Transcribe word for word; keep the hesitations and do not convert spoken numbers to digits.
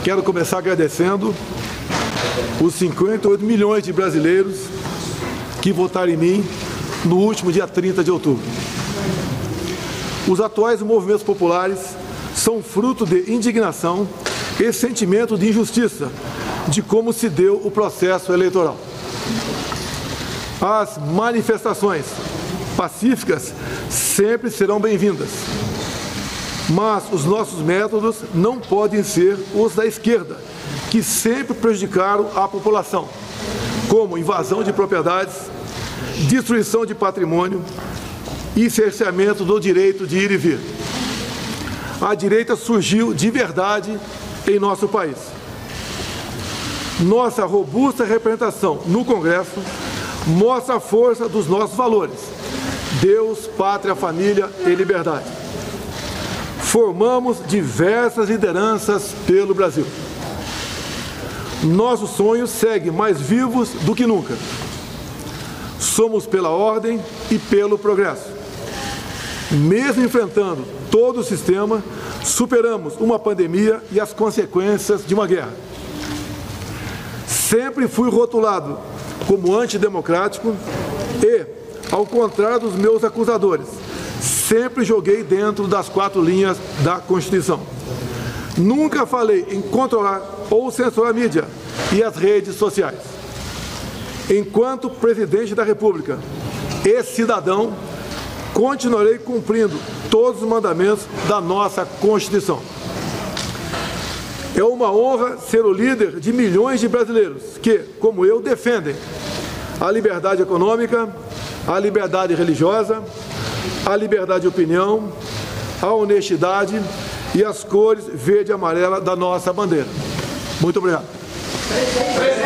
quero começar agradecendo os cinquenta e oito milhões de brasileiros que votaram em mim no último dia trinta de outubro. Os atuais movimentos populares são fruto de indignação e sentimento de injustiça de como se deu o processo eleitoral. As manifestações pacíficas sempre serão bem-vindas, mas os nossos métodos não podem ser os da esquerda, que sempre prejudicaram a população, como invasão de propriedades, destruição de patrimônio e cerceamento do direito de ir e vir. A direita surgiu de verdade em nosso país. Nossa robusta representação no Congresso mostra a força dos nossos valores: Deus, pátria, família e liberdade. Formamos diversas lideranças pelo Brasil. Nossos sonhos seguem mais vivos do que nunca. Somos pela ordem e pelo progresso. Mesmo enfrentando todo o sistema, superamos uma pandemia e as consequências de uma guerra. Sempre fui rotulado como antidemocrático e, ao contrário dos meus acusadores, sempre joguei dentro das quatro linhas da Constituição. Nunca falei em controlar ou censurar a mídia e as redes sociais. Enquanto presidente da República e cidadão, continuarei cumprindo todos os mandamentos da nossa Constituição. É uma honra ser o líder de milhões de brasileiros que, como eu, defendem a liberdade econômica, a liberdade religiosa, a liberdade de opinião, a honestidade e as cores verde e amarela da nossa bandeira. Muito obrigado.